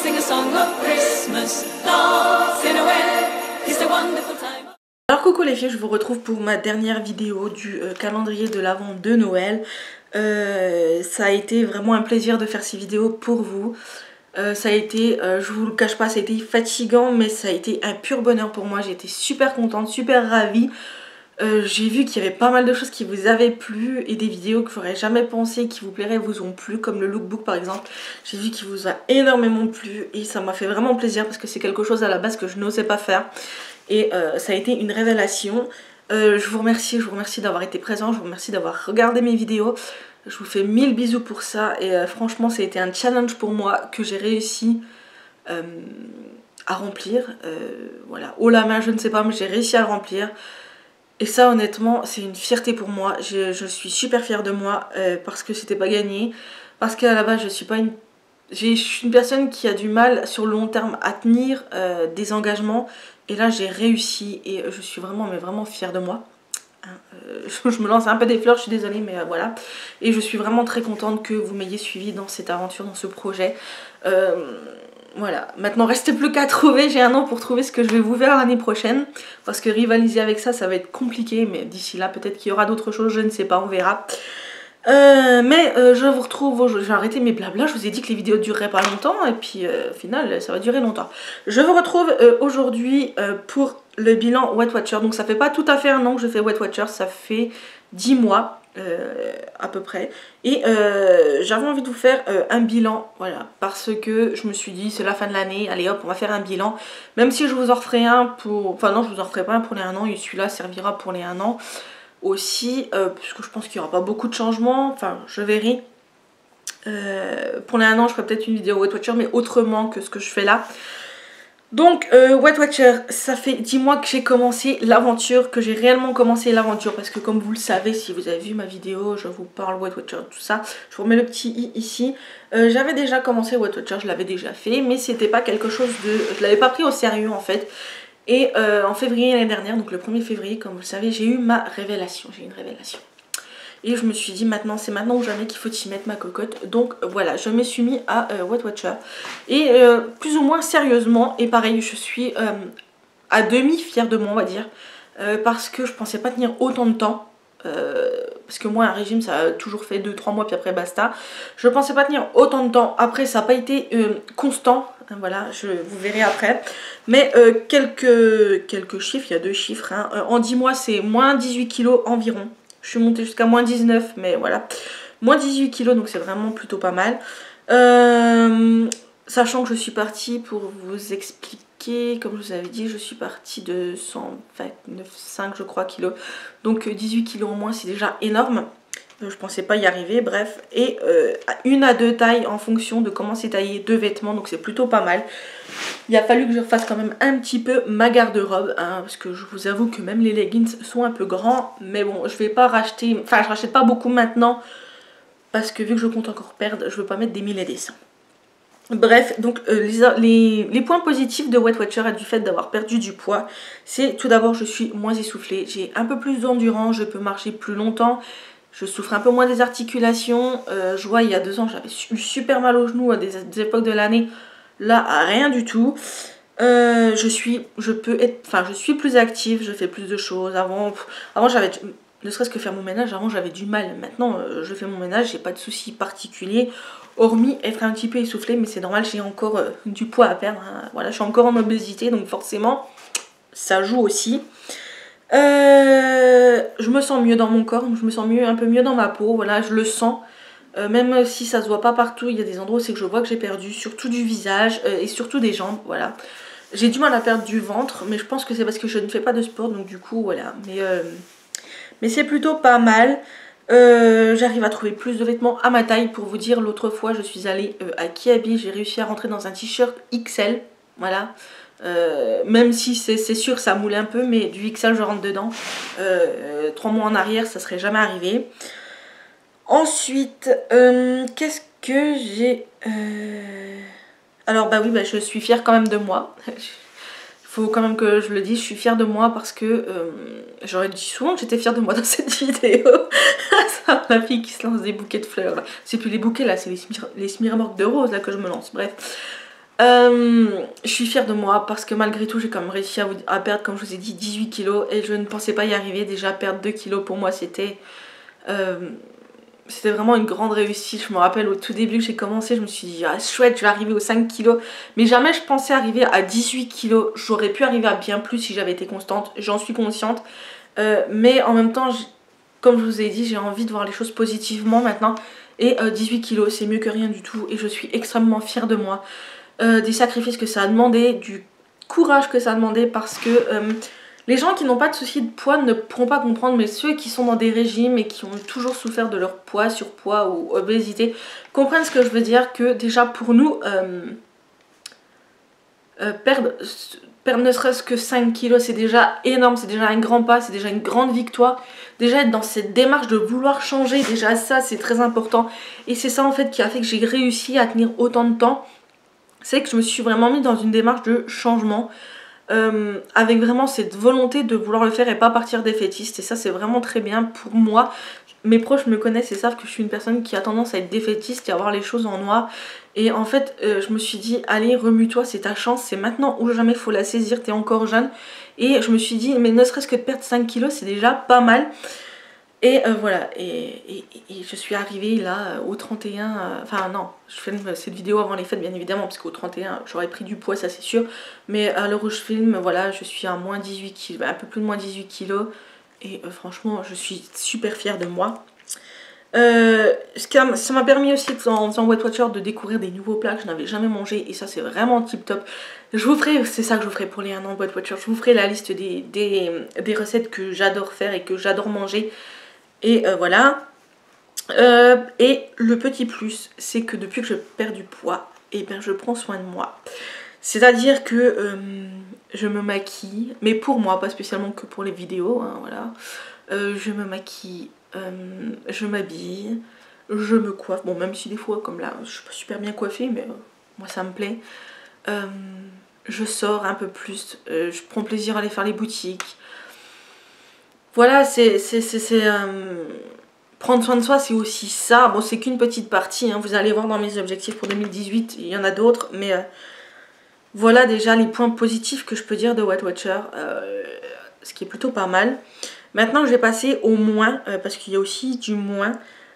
sing a song of Christmas. Dancing away is the wonderful time. Alors coucou les filles, je vous retrouve pour ma dernière vidéo du calendrier de l'Avent de Noël. Ça a été vraiment un plaisir de faire ces vidéos pour vous. Ça a été, je vous le cache pas, ça a été fatigant, mais ça a été un pur bonheur pour moi. J'ai été super contente, super ravie. J'ai vu qu'il y avait pas mal de choses qui vous avaient plu et des vidéos que j'aurais jamais pensé qui vous plairaient vous ont plu, comme le lookbook par exemple. J'ai vu qu'il vous a énormément plu et ça m'a fait vraiment plaisir parce que c'est quelque chose à la base que je n'osais pas faire. Et ça a été une révélation. Je vous remercie d'avoir été présent, je vous remercie d'avoir regardé mes vidéos. Je vous fais 1000 bisous pour ça et franchement ça a été un challenge pour moi que j'ai réussi à remplir. Voilà, haut la main je ne sais pas mais j'ai réussi à le remplir. Et ça honnêtement c'est une fierté pour moi, je suis super fière de moi parce que c'était pas gagné. Parce qu'à la base je suis une personne qui a du mal sur le long terme à tenir des engagements. Et là j'ai réussi et je suis vraiment fière de moi. Je me lance un peu des fleurs, je suis désolée mais voilà. Et je suis vraiment très contente que vous m'ayez suivi dans cette aventure, dans ce projet. Voilà, maintenant restez plus qu'à trouver, j'ai un an pour trouver ce que je vais vous faire l'année prochaine. Parce que rivaliser avec ça, ça va être compliqué, mais d'ici là peut-être qu'il y aura d'autres choses, je ne sais pas, on verra. Je vous retrouve, j'ai arrêté mes blabla, je vous ai dit que les vidéos dureraient pas longtemps et puis au final ça va durer longtemps. Je vous retrouve aujourd'hui pour le bilan Weight Watcher, donc ça fait pas tout à fait un an que je fais Weight Watcher, ça fait 10 mois à peu près. Et j'avais envie de vous faire un bilan, voilà, parce que je me suis dit c'est la fin de l'année, allez hop on va faire un bilan. Même si je vous en referai un pour, enfin non je vous en referai pas un pour les 1 an et celui-là servira pour les 1 an. Aussi, puisque je pense qu'il n'y aura pas beaucoup de changements, enfin je verrai. Pour les 1 an je ferai peut-être une vidéo Weight Watcher mais autrement que ce que je fais là. Donc Weight Watcher, ça fait 10 mois que j'ai commencé l'aventure, que j'ai réellement commencé l'aventure. Parce que comme vous le savez, si vous avez vu ma vidéo, je vous parle Weight Watcher, tout ça. Je vous remets le petit i ici. J'avais déjà commencé Weight Watcher, je l'avais déjà fait, mais c'était pas quelque chose de... Je l'avais pas pris au sérieux en fait. Et en février l'année dernière, donc le 1er février comme vous le savez, j'ai eu ma révélation, j'ai eu une révélation. Et je me suis dit maintenant, c'est maintenant ou jamais qu'il faut y mettre ma cocotte. Donc voilà, je me suis mis à Weight Watcher. Et plus ou moins sérieusement, et pareil, je suis à demi fière de moi on va dire. Parce que je pensais pas tenir autant de temps. Parce que moi un régime ça a toujours fait 2-3 mois puis après basta. Je pensais pas tenir autant de temps. Après ça n'a pas été constant. Voilà, vous verrez après. Mais quelques chiffres, il y a 2 chiffres. Hein. En 10 mois c'est moins 18 kilos environ. Je suis montée jusqu'à moins 19 mais voilà. Moins 18 kilos donc c'est vraiment plutôt pas mal. Sachant que je suis partie pour vous expliquer, comme je vous avais dit, je suis partie de 129,5 je crois kilos. Donc 18 kilos en moins c'est déjà énorme. Je pensais pas y arriver, bref. Et 1 à 2 tailles en fonction de comment c'est taillé 2 vêtements, donc c'est plutôt pas mal. Il a fallu que je refasse quand même un petit peu ma garde-robe, hein, parce que je vous avoue que même les leggings sont un peu grands. Mais bon, je vais pas racheter, enfin je rachète pas beaucoup maintenant, parce que vu que je compte encore perdre, je veux pas mettre des 1000 et des 100. Bref, donc les points positifs de Weight Watcher et du fait d'avoir perdu du poids, c'est tout d'abord je suis moins essoufflée, j'ai un peu plus d'endurance, je peux marcher plus longtemps. Je souffre un peu moins des articulations. Je vois il y a 2 ans j'avais eu super mal aux genoux à des époques de l'année. Là rien du tout. Je suis plus active, je fais plus de choses. Avant j'avais, ne serait-ce que faire mon ménage, avant j'avais du mal. Maintenant je fais mon ménage, j'ai pas de soucis particuliers. Hormis être un petit peu essoufflée, mais c'est normal, j'ai encore du poids à perdre. Hein. Voilà, je suis encore en obésité, donc forcément ça joue aussi. Je me sens mieux dans mon corps, je me sens un peu mieux dans ma peau, voilà, je le sens. Même si ça se voit pas partout, il y a des endroits où c'est que je vois que j'ai perdu, surtout du visage et surtout des jambes, voilà. J'ai du mal à perdre du ventre, mais je pense que c'est parce que je ne fais pas de sport, donc du coup, voilà. Mais c'est plutôt pas mal. J'arrive à trouver plus de vêtements à ma taille. Pour vous dire, l'autre fois, je suis allée à Kiabi, j'ai réussi à rentrer dans un t-shirt XL, voilà. Même si c'est sûr ça moule un peu, mais du XL je rentre dedans. 3 mois en arrière ça serait jamais arrivé. Ensuite qu'est-ce que j'ai alors bah oui, je suis fière quand même de moi. Il faut quand même que je le dise, je suis fière de moi parce que j'aurais dit souvent que j'étais fière de moi dans cette vidéo. Ça, la fille qui se lance des bouquets de fleurs, c'est plus les bouquets là, c'est les smirmorques de roses là que je me lance, bref. Je suis fière de moi parce que malgré tout j'ai quand même réussi à perdre, comme je vous ai dit, 18 kilos et je ne pensais pas y arriver. Déjà perdre 2 kilos pour moi c'était vraiment une grande réussite. Je me rappelle au tout début que j'ai commencé, je me suis dit ah chouette, je vais arriver aux 5 kilos, mais jamais je pensais arriver à 18 kilos. J'aurais pu arriver à bien plus si j'avais été constante, j'en suis consciente, mais en même temps comme je vous ai dit, j'ai envie de voir les choses positivement maintenant. Et 18 kilos c'est mieux que rien du tout et je suis extrêmement fière de moi. Des sacrifices que ça a demandé, du courage que ça a demandé, parce que les gens qui n'ont pas de soucis de poids ne pourront pas comprendre, mais ceux qui sont dans des régimes et qui ont toujours souffert de leur poids, surpoids ou obésité, comprennent ce que je veux dire, que déjà pour nous, perdre ne serait-ce que 5 kilos, c'est déjà énorme, c'est déjà un grand pas, c'est déjà une grande victoire. Déjà être dans cette démarche de vouloir changer, déjà ça c'est très important. Et c'est ça en fait qui a fait que j'ai réussi à tenir autant de temps. C'est que je me suis vraiment mis dans une démarche de changement, avec vraiment cette volonté de vouloir le faire et pas partir défaitiste. Et ça c'est vraiment très bien pour moi. Mes proches me connaissent et savent que je suis une personne qui a tendance à être défaitiste et à voir les choses en noir. Et en fait je me suis dit allez remue-toi, c'est ta chance, c'est maintenant ou jamais, faut la saisir, t'es encore jeune. Et je me suis dit mais ne serait-ce que de perdre 5 kilos c'est déjà pas mal. Et voilà, et je suis arrivée là au 31, enfin non, je filme cette vidéo avant les fêtes bien évidemment, parce qu'au 31 j'aurais pris du poids, ça c'est sûr. Mais à l'heure où je filme, voilà, je suis à moins 18 kg, un peu plus de moins 18 kg. Et franchement, je suis super fière de moi. Ça m'a permis aussi, en faisant Weight Watcher, de découvrir des nouveaux plats que je n'avais jamais mangé. Et ça c'est vraiment tip top. Je vous ferai, c'est ça que je vous ferai pour les 1 an Weight Watcher. Je vous ferai la liste des recettes que j'adore faire et que j'adore manger. Et voilà. Et le petit plus, c'est que depuis que je perds du poids, et bien je prends soin de moi. C'est-à-dire que je me maquille, mais pour moi, pas spécialement que pour les vidéos, hein, voilà. Je me maquille, je m'habille, je me coiffe. Bon, même si des fois, comme là, je suis pas super bien coiffée, mais moi ça me plaît. Je sors un peu plus, je prends plaisir à aller faire les boutiques. Voilà, prendre soin de soi, c'est aussi ça. Bon, c'est qu'une petite partie, hein. Vous allez voir dans mes objectifs pour 2018, il y en a d'autres. Mais voilà déjà les points positifs que je peux dire de Weight Watcher, ce qui est plutôt pas mal. Maintenant, je vais passer au moins, parce qu'il y a aussi du moins.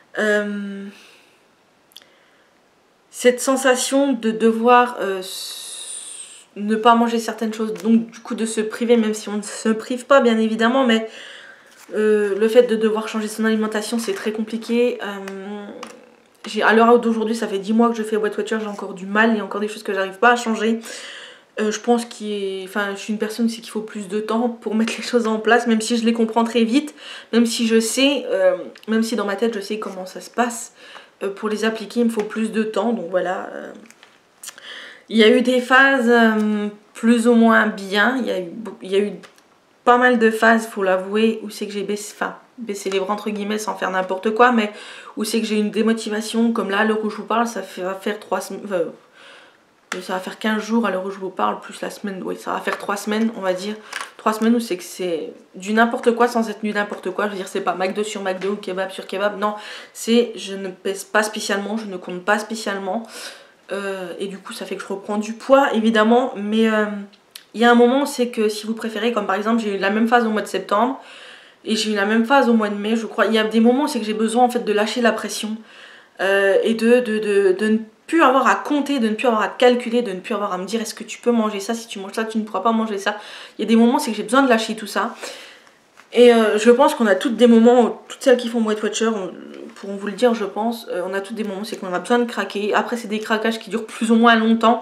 Cette sensation de devoir ne pas manger certaines choses, donc du coup de se priver, même si on ne se prive pas bien évidemment, mais le fait de devoir changer son alimentation c'est très compliqué. À l'heure d'aujourd'hui ça fait 10 mois que je fais Weight Watcher, j'ai encore du mal, il y a encore des choses que j'arrive pas à changer. Je pense je suis une personne aussi qu'il faut plus de temps pour mettre les choses en place, même si je les comprends très vite, même si je sais, même si dans ma tête je sais comment ça se passe, pour les appliquer il me faut plus de temps, donc voilà. Il y a eu des phases plus ou moins bien, il y a eu pas mal de phases, faut l'avouer, où c'est que j'ai baissé les bras entre guillemets sans faire n'importe quoi, mais où c'est que j'ai eu une démotivation, comme là à l'heure où je vous parle, va faire 3 semaines, ça va faire 15 jours à l'heure où je vous parle, plus la semaine, oui ça va faire 3 semaines on va dire, 3 semaines où c'est que c'est du n'importe quoi sans être du n'importe quoi, je veux dire c'est pas McDo sur McDo ou kebab sur kebab, non, c'est je ne pèse pas spécialement, je ne compte pas spécialement, et du coup ça fait que je reprends du poids évidemment, mais il y a un moment c'est que si vous préférez, comme par exemple j'ai eu la même phase au mois de septembre et j'ai eu la même phase au mois de mai je crois, il y a des moments c'est que j'ai besoin en fait de lâcher la pression, et de ne plus avoir à compter, de ne plus avoir à calculer, de ne plus avoir à me dire est-ce que tu peux manger ça, si tu manges ça tu ne pourras pas manger ça. Il y a des moments c'est que j'ai besoin de lâcher tout ça, et je pense qu'on a toutes des moments, toutes celles qui font Weight Watcher pourront vous le dire je pense, on a toutes des moments c'est qu'on a besoin de craquer. Après c'est des craquages qui durent plus ou moins longtemps,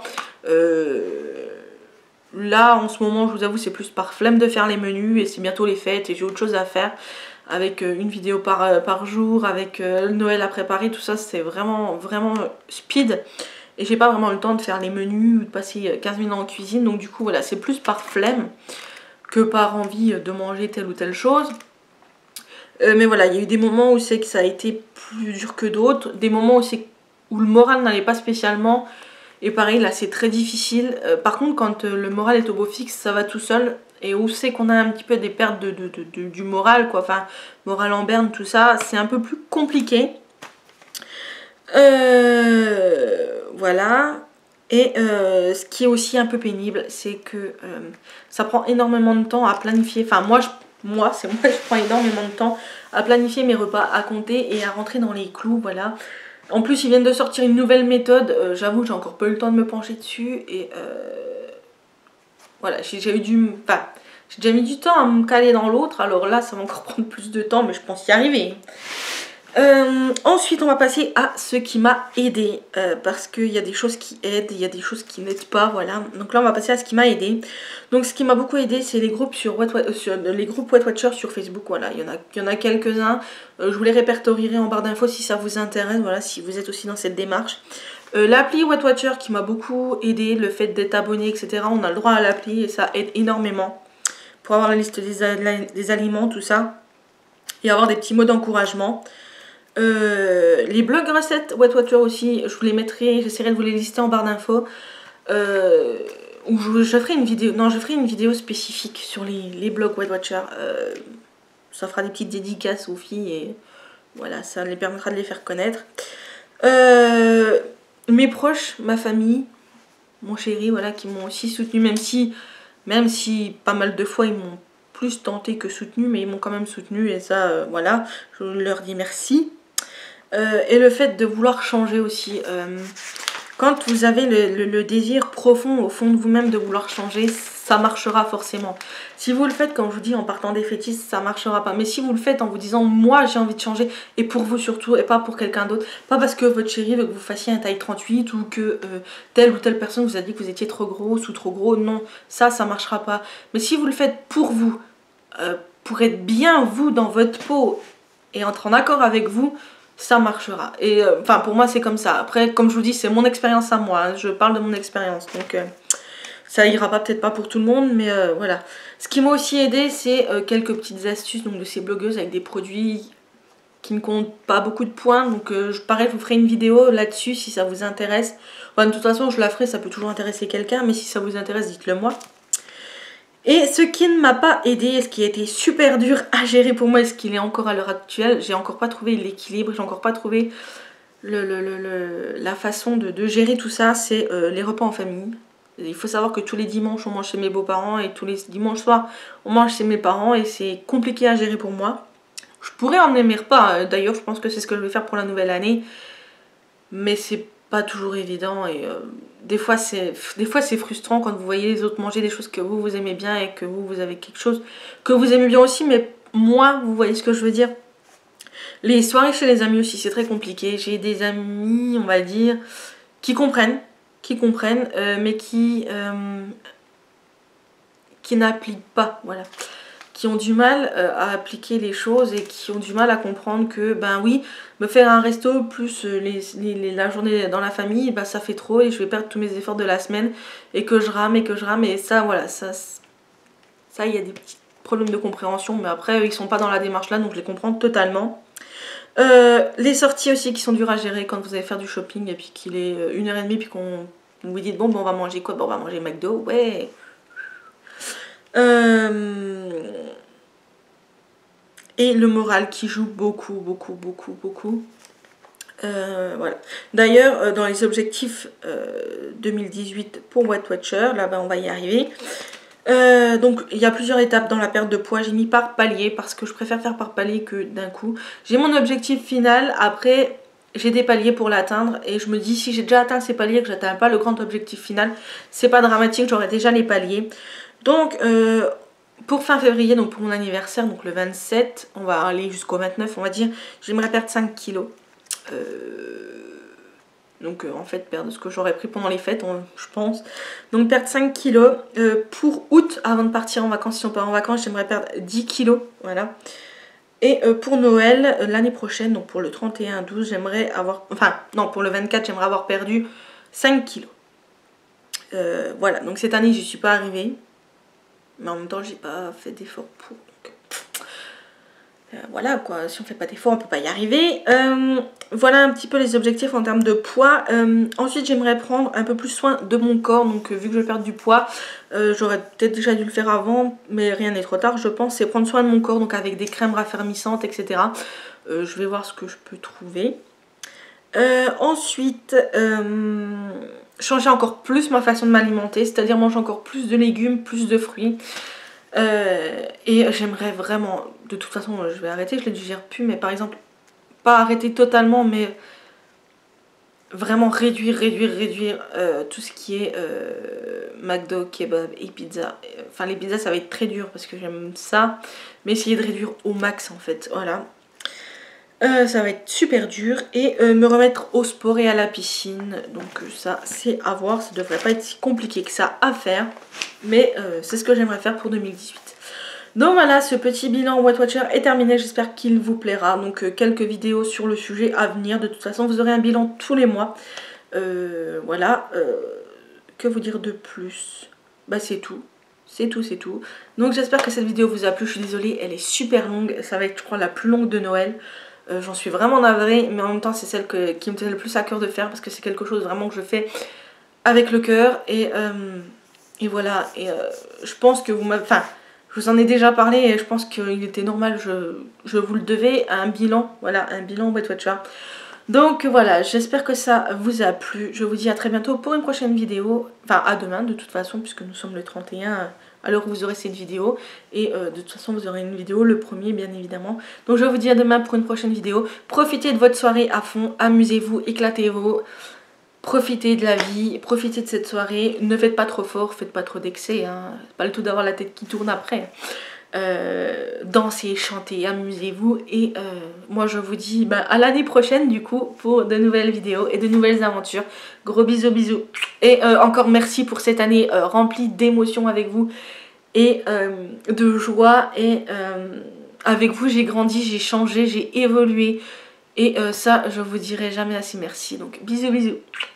là en ce moment je vous avoue c'est plus par flemme de faire les menus et c'est bientôt les fêtes et j'ai autre chose à faire, avec une vidéo par jour, avec Noël à préparer, tout ça c'est vraiment speed et j'ai pas vraiment le temps de faire les menus ou de passer 15 minutes en cuisine, donc du coup voilà c'est plus par flemme que par envie de manger telle ou telle chose. Mais voilà, il y a eu des moments où c'est que ça a été plus dur que d'autres, des moments où le moral n'allait pas spécialement. Et pareil, là c'est très difficile. Par contre, quand le moral est au beau fixe, ça va tout seul. Et où c'est qu'on a un petit peu des pertes du moral, quoi. Enfin, moral en berne, tout ça, c'est un peu plus compliqué. Voilà. Et ce qui est aussi un peu pénible, c'est que ça prend énormément de temps à planifier. Enfin moi je prends énormément de temps à planifier mes repas, à compter et à rentrer dans les clous, voilà. En plus ils viennent de sortir une nouvelle méthode, j'avoue j'ai encore pas eu le temps de me pencher dessus et voilà, j'ai déjà mis du temps à me caler dans l'autre, alors là ça va encore prendre plus de temps mais je pense y arriver. Ensuite on va passer à ce qui m'a aidé parce qu'il y a des choses qui aident, il y a des choses qui n'aident pas, voilà. Donc là on va passer à ce qui m'a aidé. Donc ce qui m'a beaucoup aidé c'est les groupes sur les groupes Weight Watchers sur Facebook, voilà. Il y en a quelques-uns, je vous les répertorierai en barre d'infos si ça vous intéresse, voilà, si vous êtes aussi dans cette démarche. L'appli Weight Watcher qui m'a beaucoup aidé, le fait d'être abonné etc, on a le droit à l'appli et ça aide énormément pour avoir la liste des aliments, tout ça, et avoir des petits mots d'encouragement. Les blogs recettes Weight Watcher aussi, je vous les mettrai, j'essaierai de vous les lister en barre d'infos. Où je ferai une vidéo, non je ferai une vidéo spécifique sur les blogs Weight Watcher. Ça fera des petites dédicaces aux filles et voilà, ça les permettra de les faire connaître. Mes proches, ma famille, mon chéri, voilà, qui m'ont aussi soutenu, même si pas mal de fois ils m'ont plus tenté que soutenu, mais ils m'ont quand même soutenu et ça, voilà, je leur dis merci. Et le fait de vouloir changer aussi. Quand vous avez le désir profond au fond de vous-même de vouloir changer, ça marchera forcément. Si vous le faites, comme je vous dis, en partant des fétiches, ça marchera pas. Mais si vous le faites en vous disant, moi j'ai envie de changer, et pour vous surtout, et pas pour quelqu'un d'autre, pas parce que votre chéri veut que vous fassiez un taille 38 ou que telle ou telle personne vous a dit que vous étiez trop grosse ou trop gros, non, ça marchera pas. Mais si vous le faites pour vous, pour être bien vous dans votre peau et être en accord avec vous, ça marchera. Et enfin pour moi c'est comme ça. Après comme je vous dis c'est mon expérience à moi, hein. Je parle de mon expérience donc ça ira pas, peut-être pas pour tout le monde mais voilà. Ce qui m'a aussi aidé c'est quelques petites astuces donc de ces blogueuses avec des produits qui ne comptent pas beaucoup de points, donc pareil je vous ferai une vidéo là-dessus si ça vous intéresse. Enfin, de toute façon je la ferai, ça peut toujours intéresser quelqu'un, mais si ça vous intéresse dites-le moi. Et ce qui ne m'a pas aidé, et ce qui a été super dur à gérer pour moi, et ce qu'il est encore à l'heure actuelle, j'ai encore pas trouvé l'équilibre, j'ai encore pas trouvé la façon de gérer tout ça, c'est les repas en famille. Il faut savoir que tous les dimanches on mange chez mes beaux-parents et tous les dimanches soirs on mange chez mes parents et c'est compliqué à gérer pour moi. Je pourrais emmener mes repas, d'ailleurs je pense que c'est ce que je vais faire pour la nouvelle année, mais c'est pas toujours évident et des fois c'est frustrant quand vous voyez les autres manger des choses que vous aimez bien et que vous avez quelque chose que vous aimez bien aussi, mais moi vous voyez ce que je veux dire. Les soirées chez les amis aussi c'est très compliqué. J'ai des amis on va dire qui comprennent mais qui n'appliquent pas, voilà, qui ont du mal à appliquer les choses et qui ont du mal à comprendre que ben oui, me faire un resto plus la journée dans la famille, ben ça fait trop et je vais perdre tous mes efforts de la semaine et que je rame et ça voilà, ça il y a des petits problèmes de compréhension, mais après eux, ils sont pas dans la démarche là donc je les comprends totalement. Les sorties aussi qui sont dures à gérer quand vous allez faire du shopping et puis qu'il est 1h30 puis qu'on vous dit bon on va manger quoi, bon on va manger McDo, ouais. Et le moral qui joue beaucoup. Voilà. D'ailleurs, dans les objectifs 2018 pour Weight Watcher, là-bas on va y arriver. Donc il y a plusieurs étapes dans la perte de poids. J'ai mis par palier parce que je préfère faire par palier que d'un coup. J'ai mon objectif final, après j'ai des paliers pour l'atteindre et je me dis si j'ai déjà atteint ces paliers que j'atteins pas le grand objectif final, c'est pas dramatique, j'aurai déjà les paliers. Donc pour fin février, donc pour mon anniversaire, donc le 27, on va aller jusqu'au 29 on va dire, j'aimerais perdre 5 kilos. Donc en fait perdre ce que j'aurais pris pendant les fêtes, je pense. Donc perdre 5 kilos. Pour août, avant de partir en vacances, si on part en vacances, j'aimerais perdre 10 kilos. Voilà. Et pour Noël, l'année prochaine, donc pour le 31-12, j'aimerais avoir... Enfin, non, pour le 24, j'aimerais avoir perdu 5 kilos. Voilà, donc cette année, j'y suis pas arrivée. Mais en même temps, j'ai pas fait d'effort pour... voilà quoi, si on fait pas d'effort on peut pas y arriver. Voilà un petit peu les objectifs en termes de poids. Ensuite j'aimerais prendre un peu plus soin de mon corps, donc vu que je vais perdre du poids, j'aurais peut-être déjà dû le faire avant, mais rien n'est trop tard je pense. C'est prendre soin de mon corps, donc avec des crèmes raffermissantes etc. Je vais voir ce que je peux trouver. Ensuite changer encore plus ma façon de m'alimenter, c'est-à-dire manger encore plus de légumes, plus de fruits. Et j'aimerais vraiment, de toute façon je vais arrêter, je le digère plus, mais par exemple, pas arrêter totalement, mais vraiment réduire tout ce qui est McDo, kebab et pizza. Enfin les pizzas ça va être très dur parce que j'aime ça, mais essayer de réduire au max en fait, voilà. Ça va être super dur et me remettre au sport et à la piscine, donc ça c'est à voir, ça devrait pas être si compliqué que ça à faire, mais c'est ce que j'aimerais faire pour 2018. Donc voilà, ce petit bilan Weight Watcher est terminé, j'espère qu'il vous plaira. Donc quelques vidéos sur le sujet à venir, de toute façon vous aurez un bilan tous les mois. Voilà, que vous dire de plus? Bah c'est tout, c'est tout. Donc j'espère que cette vidéo vous a plu, je suis désolée, elle est super longue, ça va être je crois la plus longue de Noël. J'en suis vraiment navrée, mais en même temps c'est celle qui me tient le plus à cœur de faire parce que c'est quelque chose vraiment que je fais avec le cœur et voilà, et je pense que vous m'avez... Enfin, je vous en ai déjà parlé et je pense qu'il était normal, je vous le devais, un bilan, voilà, un bilan Weight Watcher. Donc voilà, j'espère que ça vous a plu, je vous dis à très bientôt pour une prochaine vidéo, enfin à demain de toute façon puisque nous sommes le 31 à l'heure où vous aurez cette vidéo, et de toute façon vous aurez une vidéo le premier bien évidemment. Donc je vous dis à demain pour une prochaine vidéo, profitez de votre soirée à fond, amusez-vous, éclatez-vous. Profitez de la vie, profitez de cette soirée, ne faites pas trop fort, faites pas trop d'excès, hein. C'est pas le tout d'avoir la tête qui tourne après. Dansez, chantez, amusez-vous et moi je vous dis à l'année prochaine du coup pour de nouvelles vidéos et de nouvelles aventures. Gros bisous et encore merci pour cette année remplie d'émotions avec vous et de joie et avec vous j'ai grandi, j'ai changé, j'ai évolué et ça je vous dirai jamais assez merci, donc bisous.